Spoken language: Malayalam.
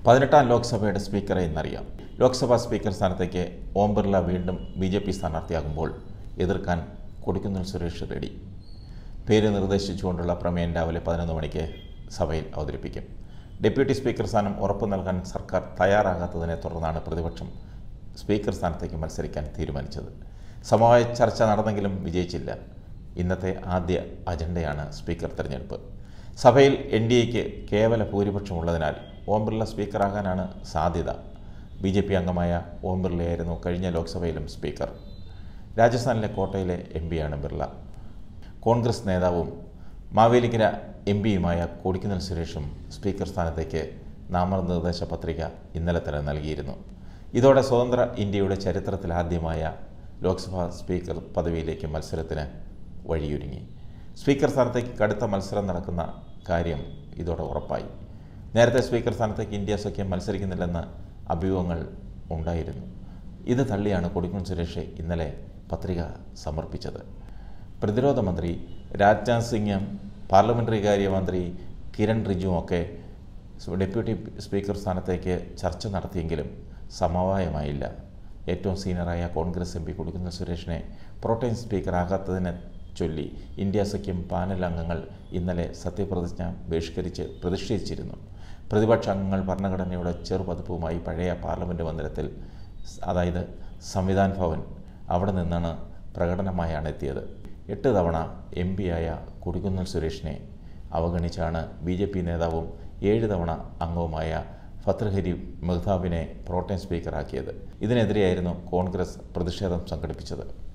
18ാം ലോക്സഭയുടെ സ്പീക്കറെ ഇന്നറിയാം. ലോക്സഭാ സ്പീക്കർ സ്ഥാനത്തേക്ക് ഓം ബിർള വീണ്ടും BJP സ്ഥാനാർത്ഥിയാകുമ്പോൾ എതിർക്കാൻ കൊടിക്കുന്നിൽ സുരേഷ് റെഡി. പേര് നിർദ്ദേശിച്ചുകൊണ്ടുള്ള പ്രമേയം രാവിലെ 11 മണിക്ക് സഭയിൽ അവതരിപ്പിക്കും. ഡെപ്യൂട്ടി സ്പീക്കർ സ്ഥാനം ഉറപ്പു നൽകാൻ സർക്കാർ തയ്യാറാകാത്തതിനെ തുടർന്നാണ് പ്രതിപക്ഷം സ്പീക്കർ സ്ഥാനത്തേക്ക് മത്സരിക്കാൻ തീരുമാനിച്ചത്. സമവായ ചർച്ച നടന്നെങ്കിലും വിജയിച്ചില്ല. ഇന്നത്തെ ആദ്യ അജണ്ടയാണ് സ്പീക്കർ തെരഞ്ഞെടുപ്പ്. സഭയിൽ NDAയ്ക്ക് കേവല ഭൂരിപക്ഷമുള്ളതിനാൽ ഓം ബിർള സ്പീക്കറാകാനാണ് സാധ്യത. BJP അംഗമായ ഓം ബിർളയായിരുന്നു കഴിഞ്ഞ ലോക്സഭയിലും സ്പീക്കർ. രാജസ്ഥാനിലെ കോട്ടയിലെ MP-യാണ് ബിർള. കോൺഗ്രസ് നേതാവും മാവേലിക്കര MP-യുമായ കൊടിക്കുന്നിൽ സുരേഷും സ്പീക്കർ സ്ഥാനത്തേക്ക് നാമനിർദ്ദേശ പത്രിക ഇന്നലെ തന്നെ നൽകിയിരുന്നു. ഇതോടെ സ്വതന്ത്ര ഇന്ത്യയുടെ ചരിത്രത്തിലാദ്യമായ ലോക്സഭാ സ്പീക്കർ പദവിയിലേക്ക് മത്സരത്തിന് വഴിയൊരുങ്ങി. സ്പീക്കർ സ്ഥാനത്തേക്ക് കടുത്ത മത്സരം നടക്കുന്ന കാര്യം ഇതോടെ ഉറപ്പായി. നേരത്തെ സ്പീക്കർ സ്ഥാനത്തേക്ക് ഇന്ത്യ സഖ്യം മത്സരിക്കുന്നില്ലെന്ന് അഭ്യൂഹങ്ങൾ ഉണ്ടായിരുന്നു. ഇത് തള്ളിയാണ് കൊടിക്കുന്നിൽ സുരേഷ് ഇന്നലെ പത്രിക സമർപ്പിച്ചത്. പ്രതിരോധ മന്ത്രി രാജ്നാഥ് സിംഗും പാർലമെൻ്ററി കാര്യമന്ത്രി കിരൺ റിജിജുവുമൊക്കെ ഡെപ്യൂട്ടി സ്പീക്കർ സ്ഥാനത്തേക്ക് ചർച്ച നടത്തിയെങ്കിലും സമവായമായില്ല. ഏറ്റവും സീനിയറായ കോൺഗ്രസ് MP കൊടിക്കുന്നിൽ സുരേഷിനെ പ്രോട്ടേം സ്പീക്കറാകാത്തതിനെ ചൊല്ലി ഇന്ത്യ സഖ്യം പാനൽ അംഗങ്ങൾ ഇന്നലെ സത്യപ്രതിജ്ഞ ബഹിഷ്കരിച്ച് പ്രതിഷേധിച്ചിരുന്നു. പ്രതിപക്ഷ അംഗങ്ങൾ ഭരണഘടനയുടെ ചെറുപതിപ്പുമായി പഴയ പാർലമെൻറ്റ് മന്ദിരത്തിൽ, അതായത് സംവിധാൻ ഭവൻ, അവിടെ നിന്നാണ് പ്രകടനമായാണ് എത്തിയത്. 8 തവണ MP-യായ കൊടിക്കുന്നിൽ സുരേഷിനെ അവഗണിച്ചാണ് BJP നേതാവും 7 തവണ അംഗവുമായ ഭർതൃഹരി മെഹ്താബിനെ പ്രോട്ടേം സ്പീക്കറാക്കിയത്. ഇതിനെതിരെയായിരുന്നു കോൺഗ്രസ് പ്രതിഷേധം സംഘടിപ്പിച്ചത്.